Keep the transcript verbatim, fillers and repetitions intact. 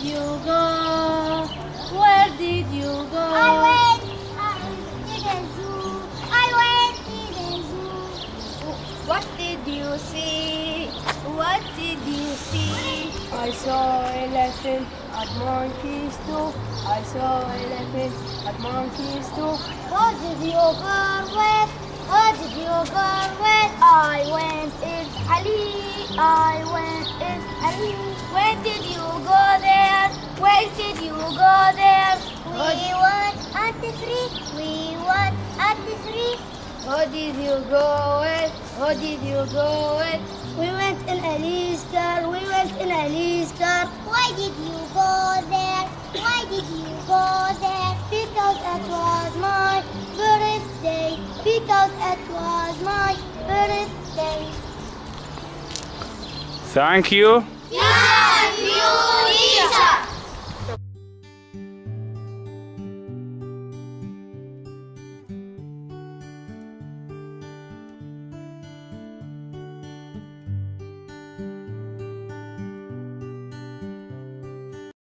you go? Where did you go? I went uh, to the zoo. I went to the zoo. What did you see? What did you see? I saw elephant and monkeys too. I saw elephant and monkeys too. What did you go with? What did you go with? I went in Ali. I went in Ali. When did you go there? When did you go there? We went at the tree. We went at the tree. How did you go with? How did you go with? We went in Ali's car. We went in Ali's car. Why did you go there? Why did you go there? Because it was my birthday. Because it was my birthday. Thank you.